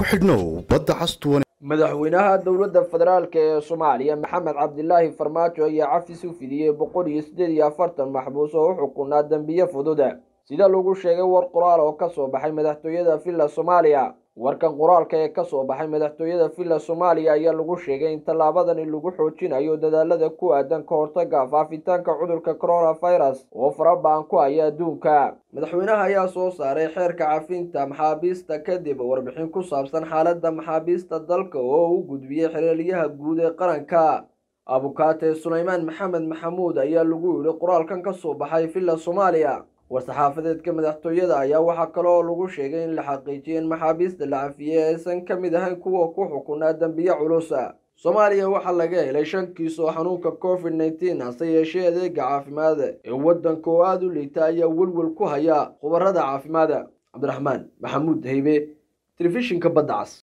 xidhnow badda cas madaxweynaha dowladda federaalka ee Soomaaliya Maxamed Cabdilaahi Farmaajo ayaa cafis u fidiyay 148 maxbuus oo u xukunaa dambiye fudud sida lagu sheegay war qoraal oo ka soo baxay madaxtooyada Villa Soomaaliya. warkan qoraalka ee ka soo baxay madaxtooyada Villa Soomaaliya ayaa lagu sheegay in talaabadan lagu xoojinayo dadaalada ku aadan ka hortagga faafitaanka cudurka coronavirus oo farabaan ku haya adduunka. madaxweynaha ayaa soo saaray xeerka cafinta maxaabiista kadib warbixin ku saabsan xaaladda maxaabiista dalka oo uu gudbiyay xiriiryaha guud ee qaranka. abukaate Suleymaan Maxamed Maxamuud ayaa lagu yiri qoraalkan ka soo baxay Villa Soomaaliya. war-saxaafadeedka madaxtooyada ayaa waxaa kaloo lagu sheegay in la xaqiijiyay in maxaabiista la cafiyay aysan ka mid ahayn kuwa ku xukunaa dambiye culus. Soomaaliya waxaa laga helay 5 kiis oo xanuunka COVID-19 hase yeeshee adeega caafimaad ee waddanka oo aad u liita ayaa welwel ku haya khubarada caafimaadka. Cabdiraxmaan Maxamuud Haybe, telefishinka Badda Cas.